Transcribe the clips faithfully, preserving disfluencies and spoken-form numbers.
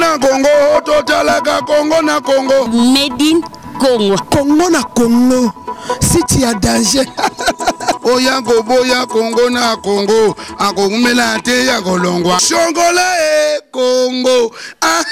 na Congo, totalaka Congo na Congo. Made in Congo. Congo na Congo. Si tu as danger. Oya boya Congo na Congo. Ako kumela te ya kolongwa. Shongola e Congo. Ah,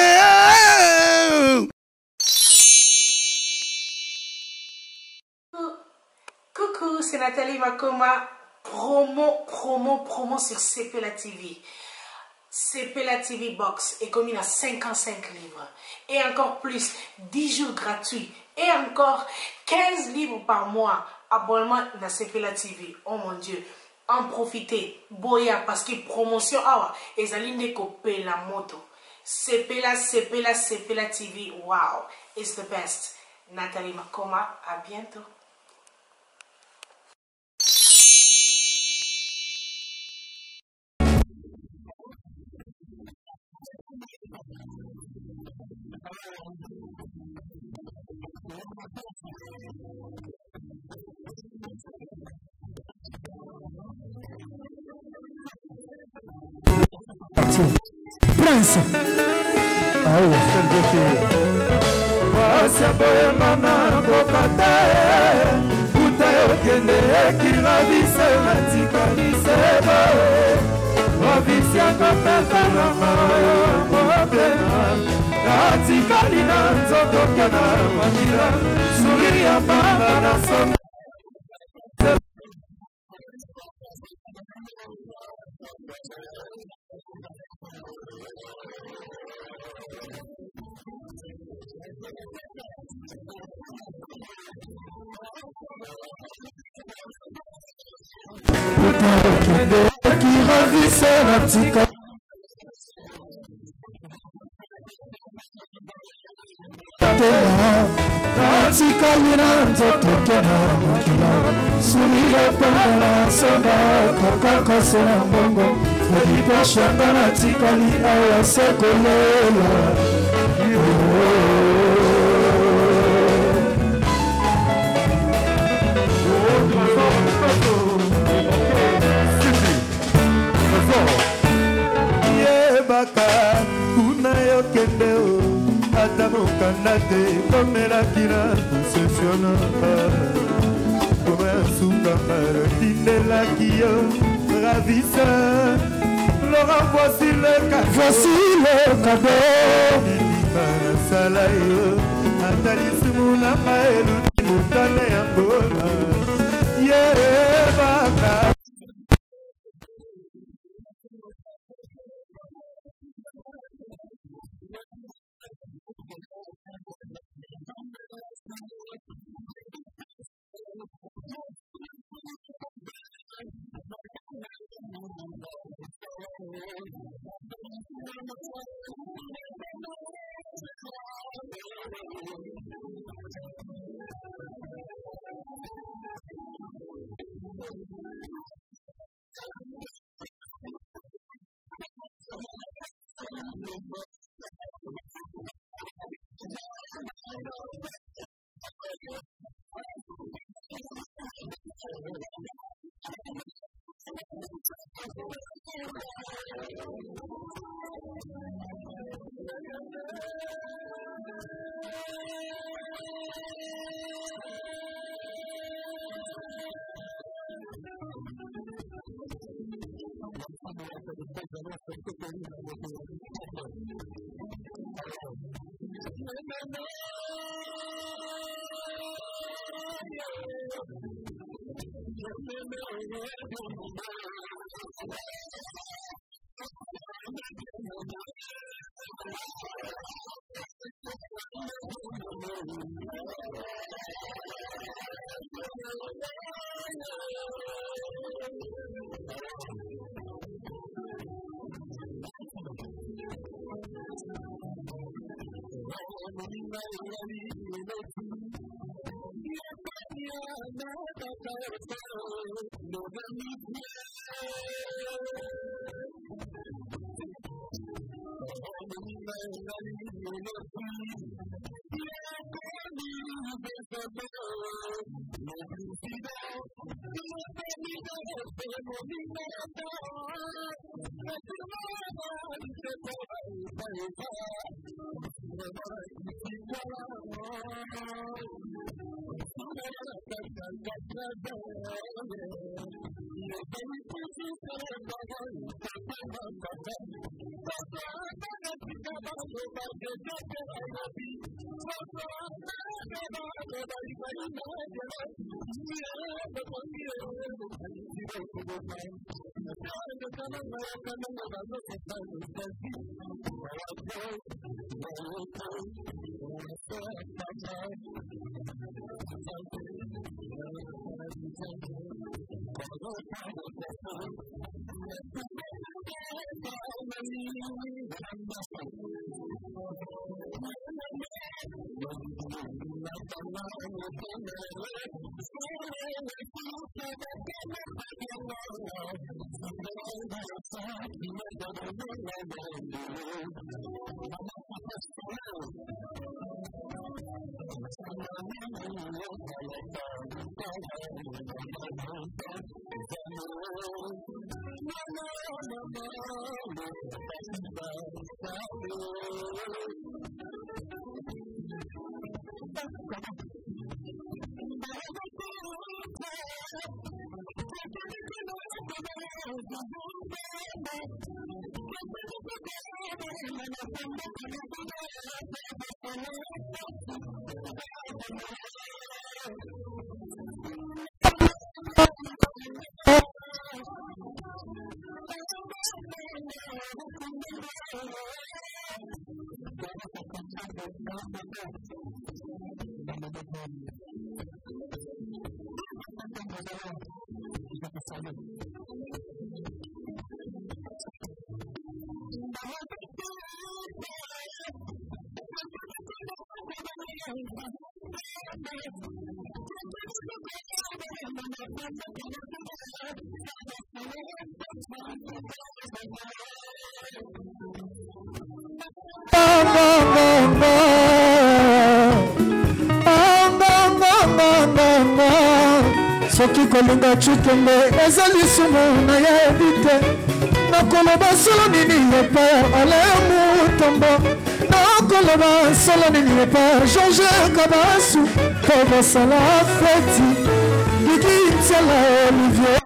Coucou, c'est Nathalie Makoma. Promo, promo, promo sur C P L A T V. C P L A T V Box est commis à cinquante-cinq livres. Et encore plus, dix jours gratuits. Et encore quinze livres par mois. Abonnement dans C P L A T V. Oh mon Dieu. En profiter. Boya parce que promotion. Ah, et Zaline copier la moto. C P L A, C P L A, C P L A T V. Wow. It's the best. Nathalie Makoma. À bientôt. Prince. Ah oui, c'est le défi. Voici boye mama bokata Utayo kende kiravise matika liseba Ravisia kapeta na mayo problema Katika lina nzoto kena mamila Suri ya baba na soma qui ravissait la petite Katika yinanzo tokena makila Sumile pangala soba Kokako sena mbongo Fadipa shangana tikali awa sekolela Yebaka Unayo kendeo Atamo kanate Komela kina Kusesiona Kome sukamara Tindela kiyo Ravissa Laurent voici le cadeau Voici le cadeau Ilimana salayo Nathalie Simuna Maelu Mutane Angola Yebaka soki kolinga chukembe eza lisumu na yebi te nakoloba solo nini epa alemu tombo nakoloba solo nini epa George Kabasu po bosala feti Gigi Ntiala Olivier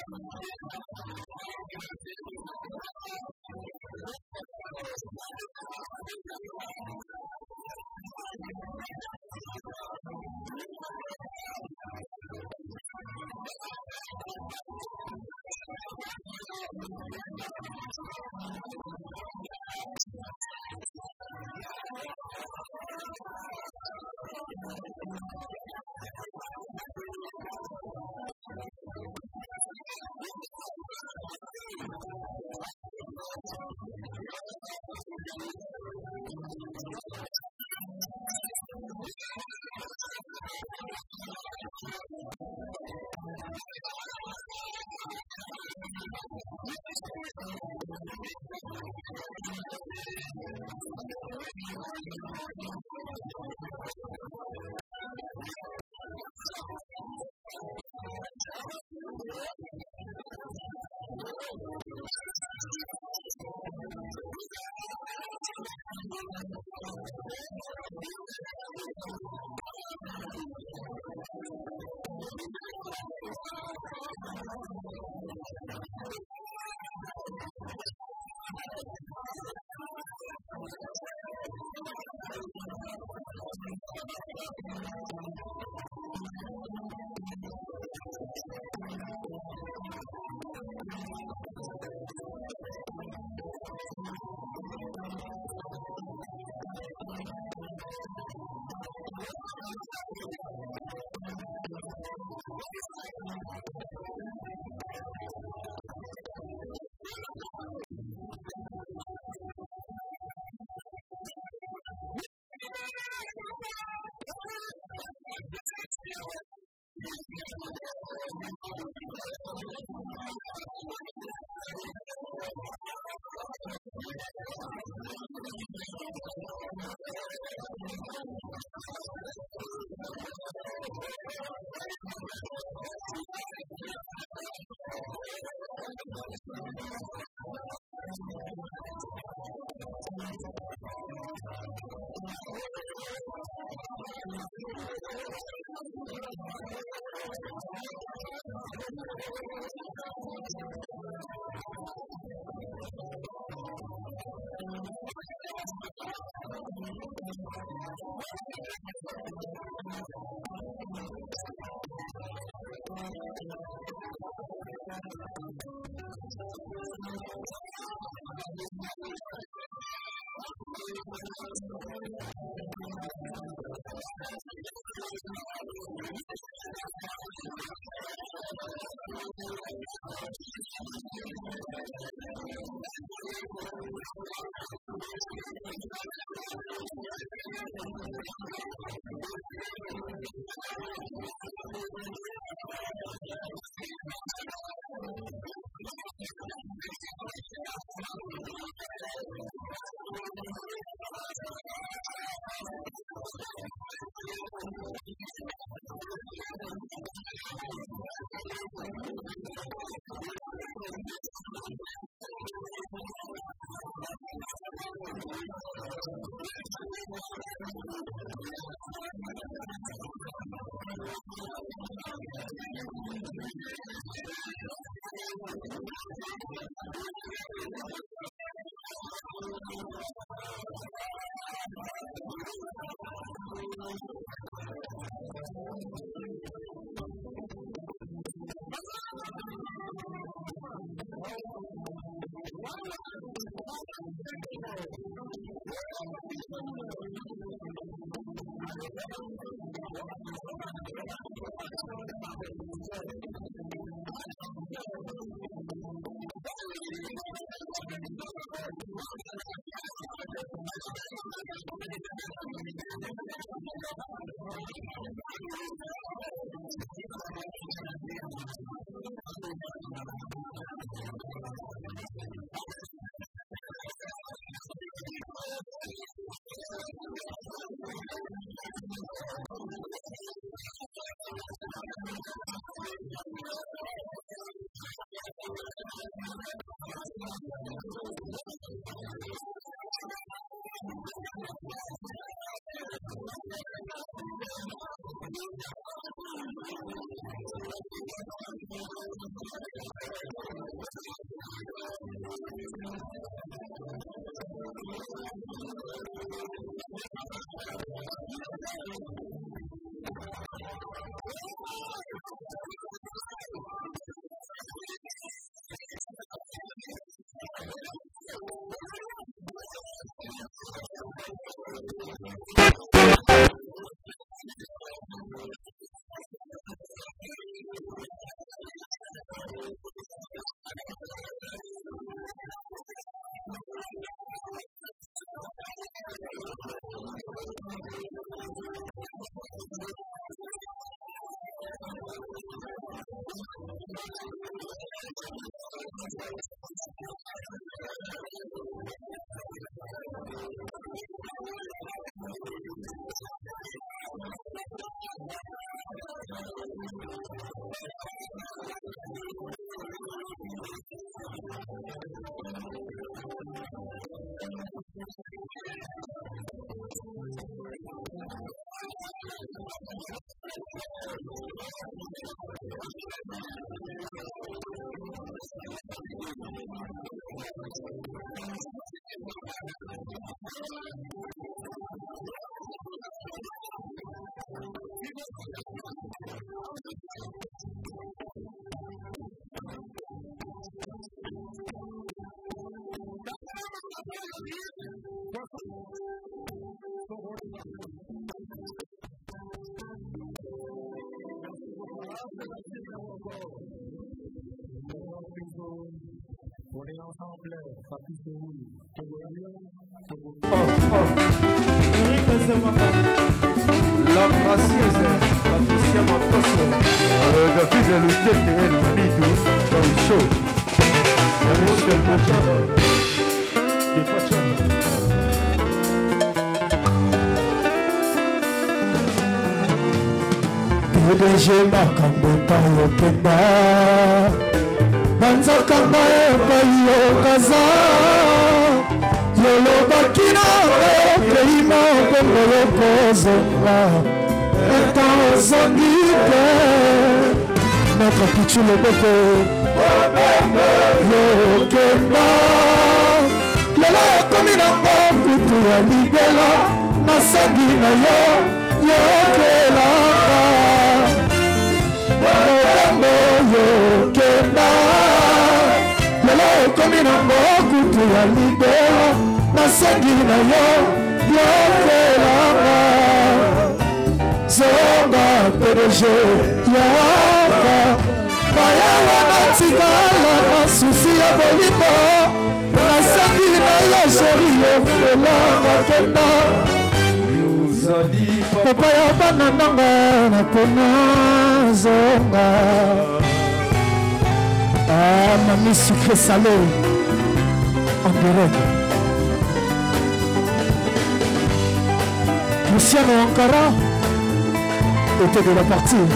Thank you. La gracieuse Patricia Makoso David Lutete El Manido dans le show Michel Machado de Pachana P D G makambo epai okenda banzakamba epai okaza yolobaki nawe peima bongo yokozonga eta ozongi te notre pichu loboko yokenda lelo ekomi nango kutu ya libela nasangi na yo yokelanga mokambo yokenda lelo ekomi nango kutu ya libela nasangi na yo yokelanga zonga P D G yaka bayawa natikala na susi ya bolingo nasangi na yo sheri yokelanga kenda papa ya bana nanga na pona zonga ah mami sucré salé en direct Luciano Ankara était de la partie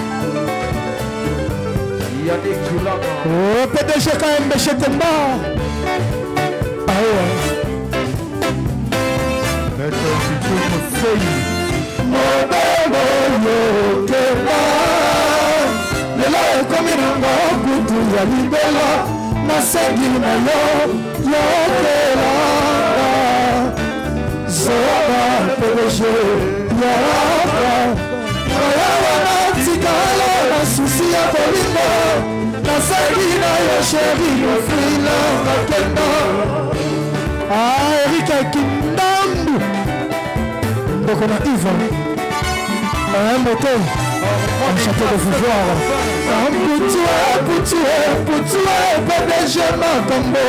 Yannick Joulama oh P D G K M B Chetemba ah ouais Maître Pichu Mosei Mobelo yokeba lelo ekomi nango kutu ya libela nasengi na yo yokelanga zoba P D G yaka bayawa natikala na susi ya bolingo nasengi na yo sheri yofrilanga kenda ah Erika Kindambu ndoko na Iva un moto un château de pouvoir un poutoué poutoué poutoué P D G makambo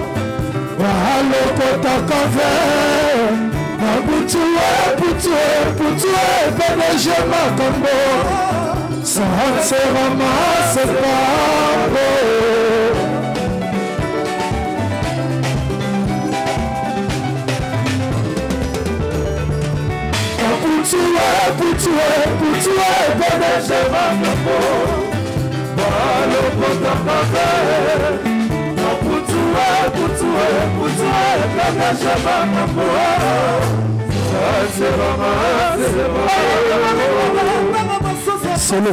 alokota kafe un poutoué poutoué poutoué P D G makambo ça se ramasse pas Putué, putué, putué, P D G makambo balo kota kafe putué, putué, putué, P D G makambo ça se ramasse solo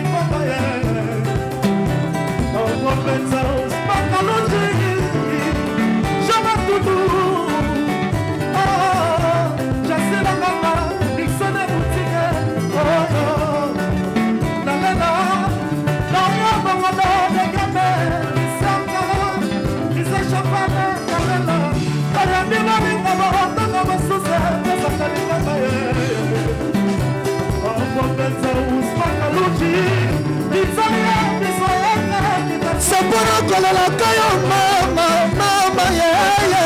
Saporo kola kayo mama mama yeah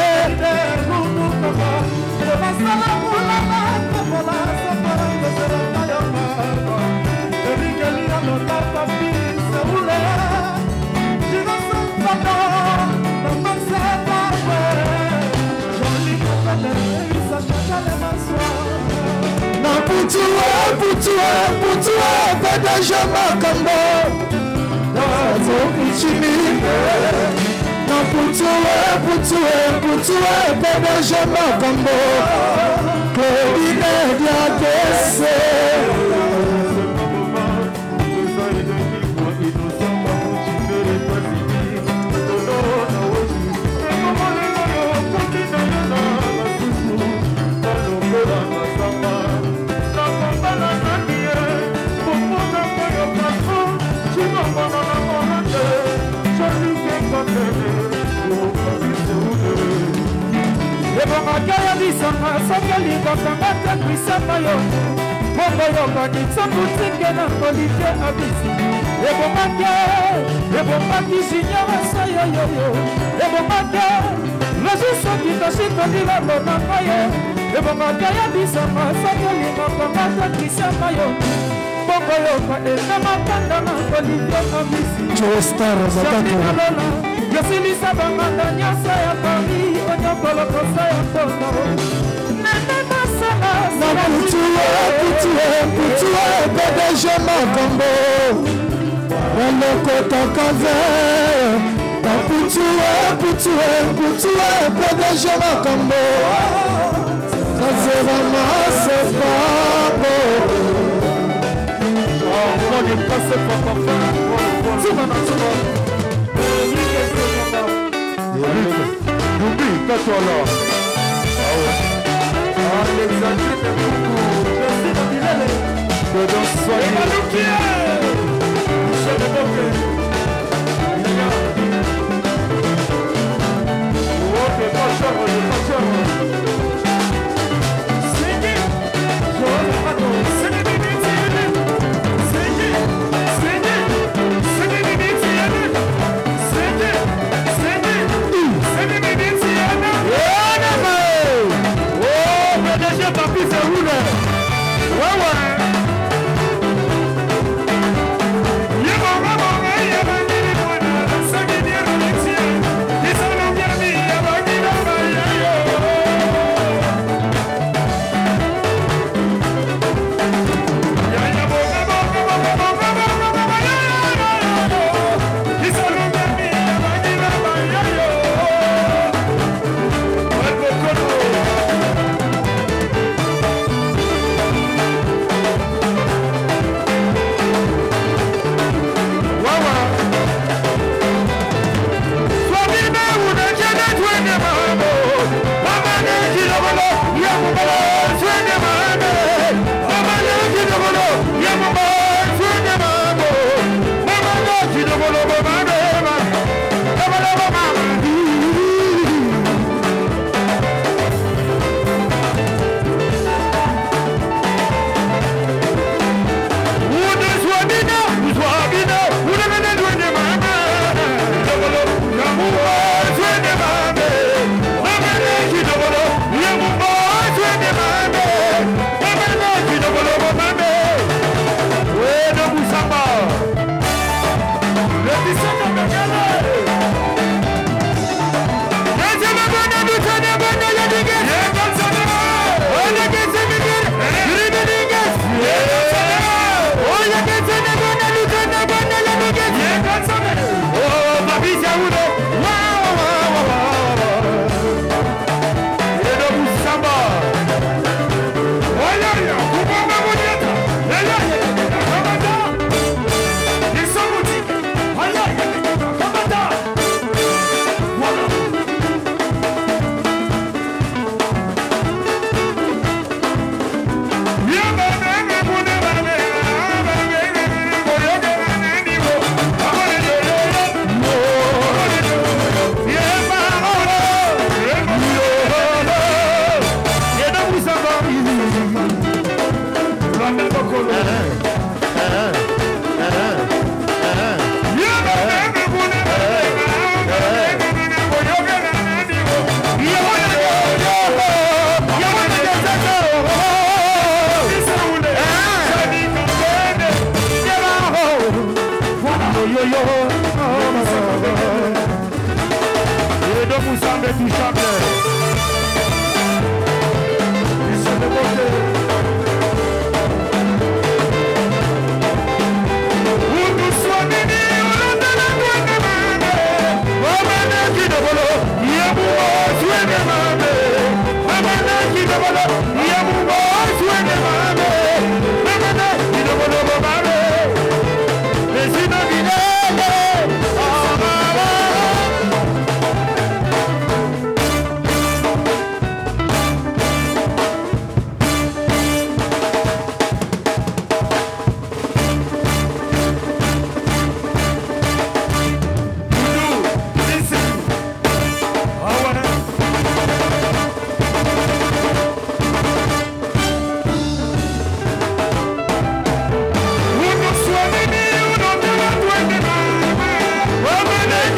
putue putue pedeje makambo nazokichimi na putue putue putue pedeje makambo Claudine Diakese Ebongakaya bisanga sokelingo kangata kwisama yo Bongo yoka nitsambu tinge na Olivier Abisi Ebongake, ebongaki jinyara sayo yo yo Ebongake, rejiso kitoshiko dila lomanga yo Ebongakaya bisanga sokelingo kangata kwisama yo Bongo yoka enama kanda na Olivier Abisi Joe Star Zakako Yosilisa banganda nyasa ya Paris Onyokolo kosa ya Kono Nene masala Na putue, putue, putue Pedeje makambo Waloko takave Na putue, putue, putue Pedeje makambo Kazera masepabo Oh, on est passé par parfum Tu m'en as souvent N'oublie pas toi là. Alexandrine Moukou, merci de Bilele. Que dans ce soir. Et Manoukié, Michel Boké. Ok, pas cher, pas cher. C'est qui? Je regarde, c'est les bébés, c'est les bébés. C'est qui? C'est qui? C'est les bébés, c'est les bébés. C'est qui? C'est qui? C'est les bébés, c'est les bébés. Oh, mais déjà, papi, c'est roule. Ouais, ouais.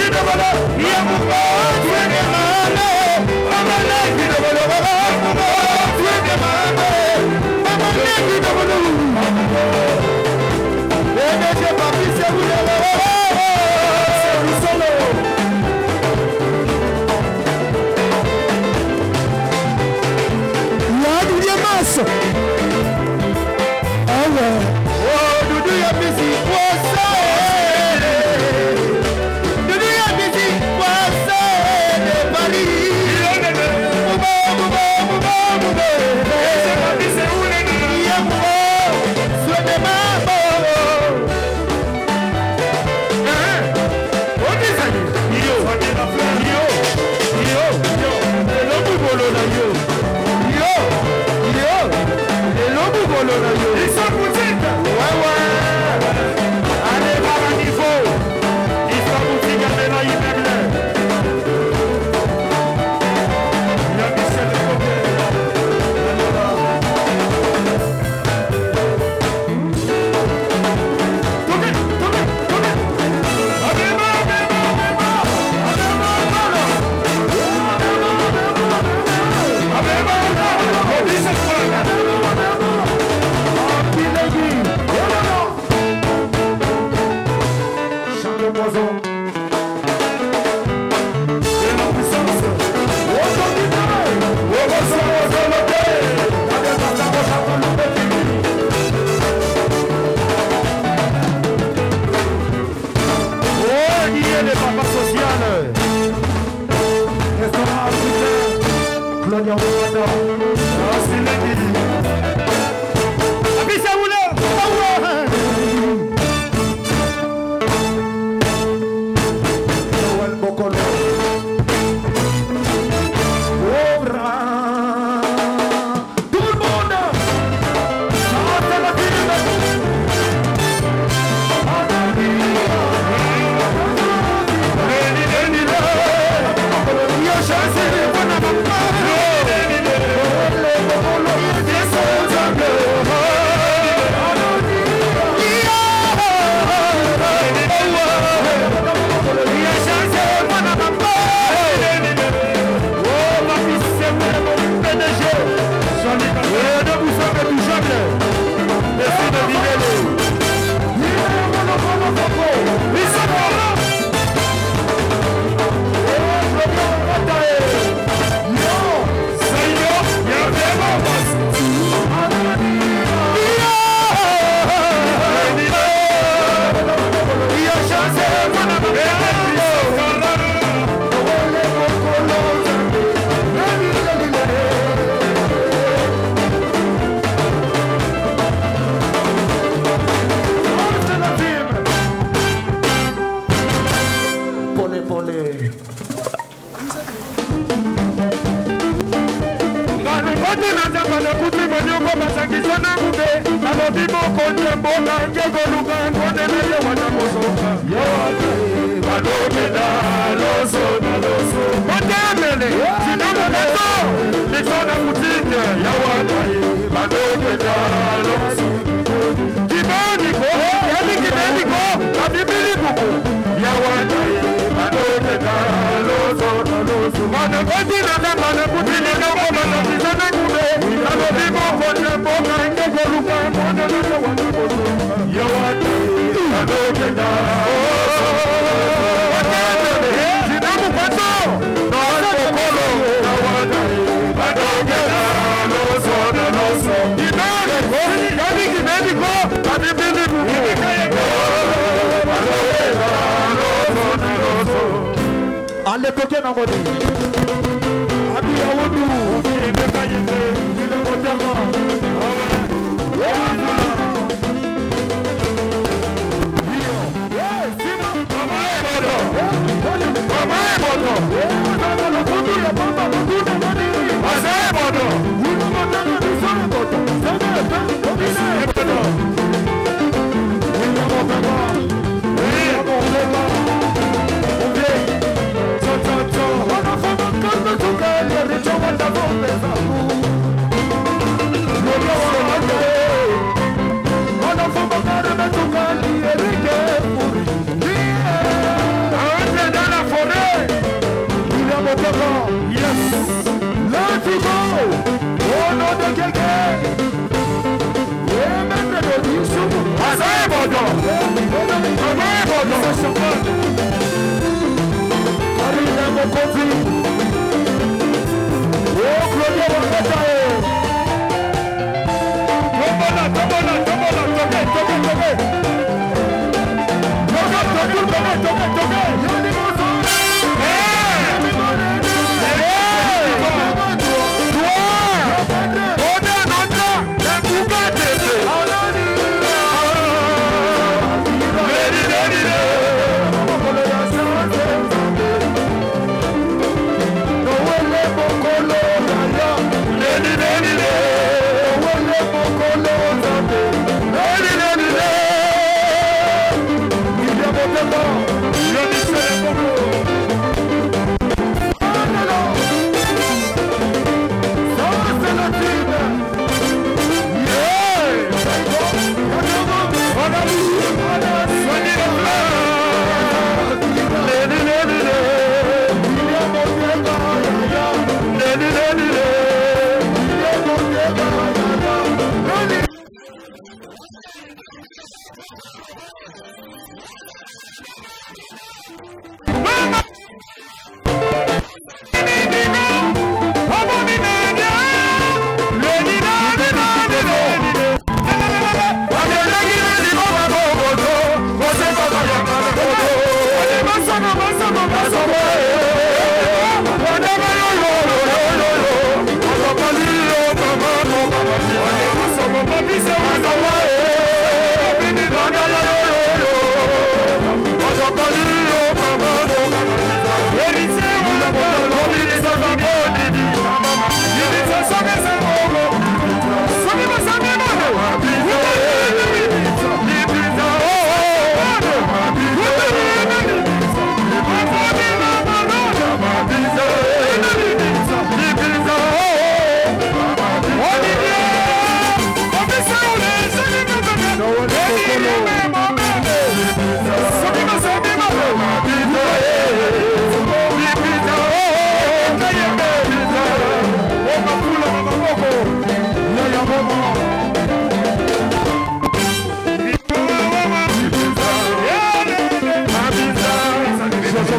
Wonderful.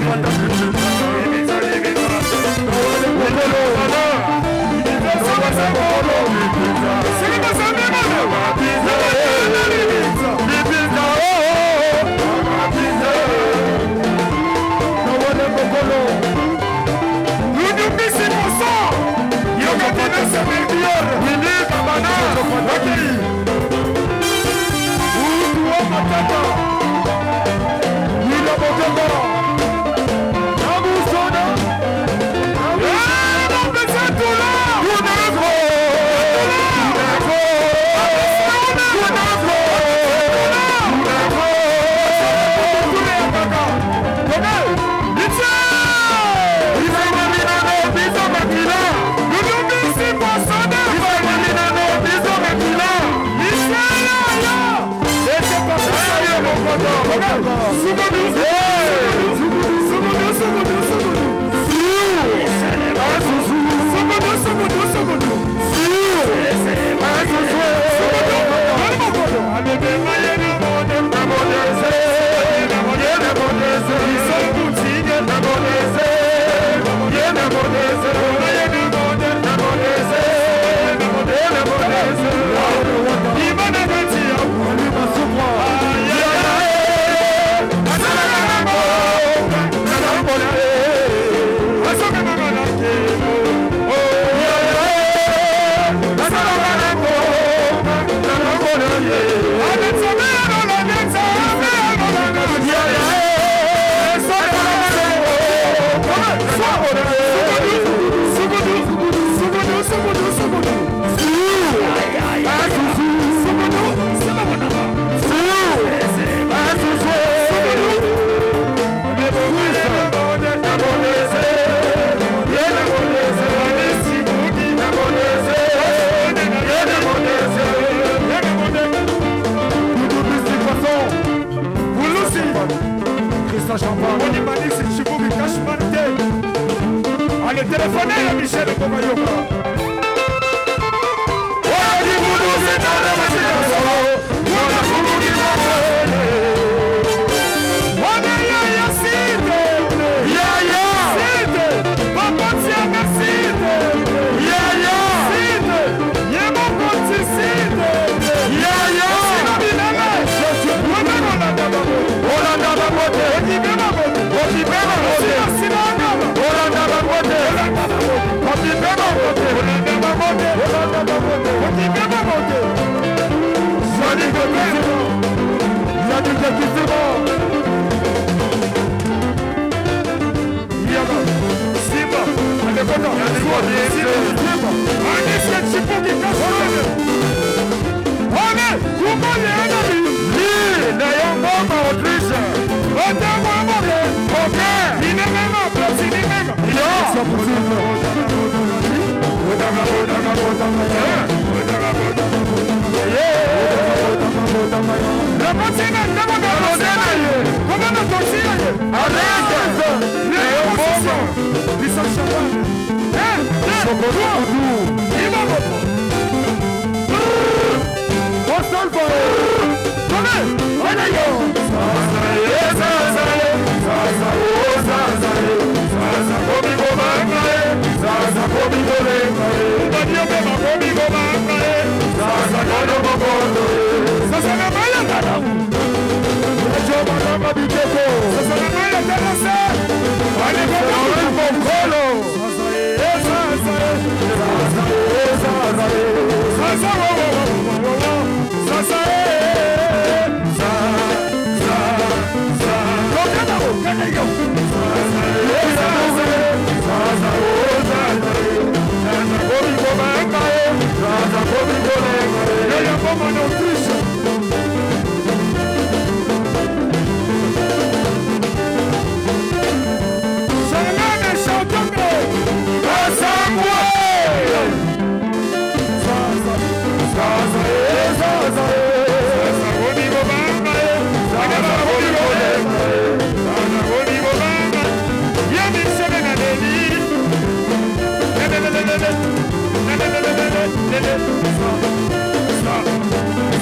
Stop.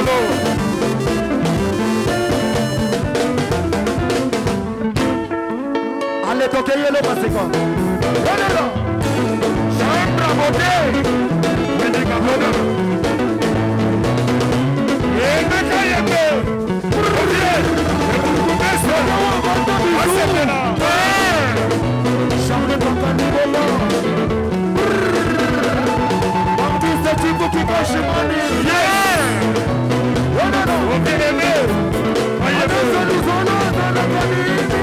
Allez, toquez le masiko. Voilà. Chambre beauté. Venez camono. Et Nakayembe. Olivier. Chambre Bakanibolo. Bambisa Chico Kikoshimani. Yeah. Voilà. Okeleme. Ayebe solu solo solo kanini.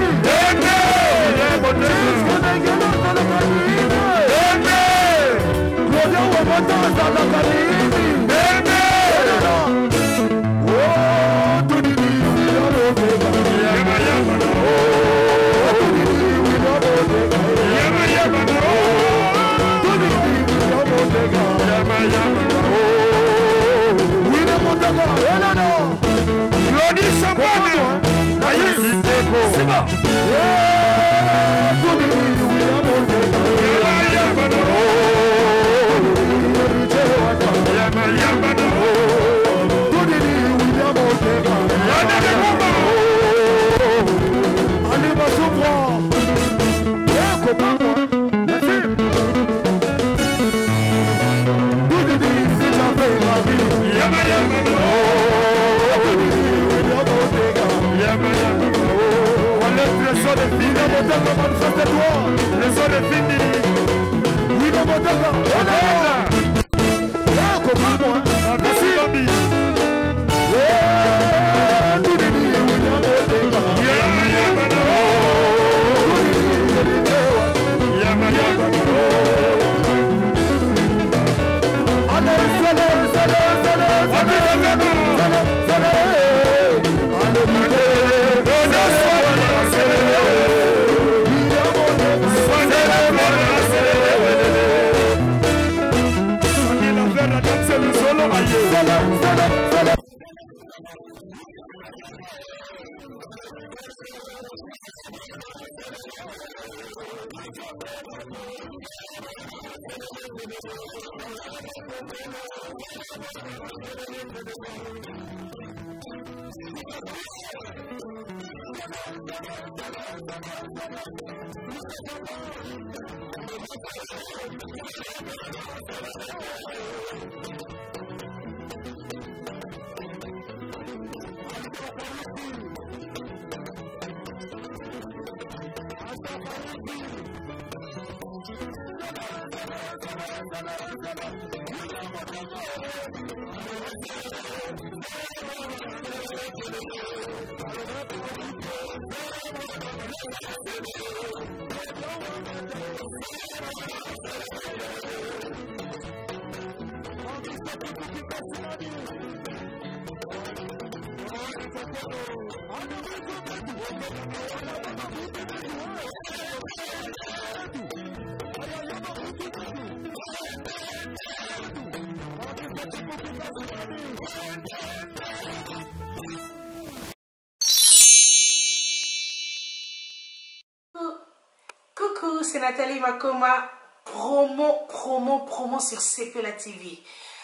Coucou, c'est Nathalie Makoma. Promo, promo, promo sur Sepela T V.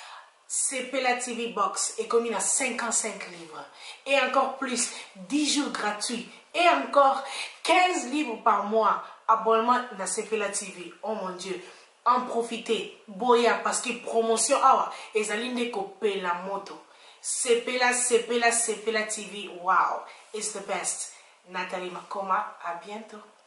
Sepela T V Box est commis à cinquante-cinq livres. Et encore plus, dix jours gratuits. Et encore quinze livres par mois. Abonnement dans Sepela T V. Oh mon Dieu. En profitez. Boya parce que promotion awa. Et zaline coupé la moto. Sepela, Sepela, Sepela T V. Wow. It's the best. Nathalie Makoma. À bientôt.